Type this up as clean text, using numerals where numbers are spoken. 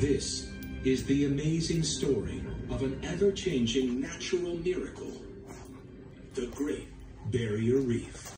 This is the amazing story of an ever-changing natural miracle, the Great Barrier Reef.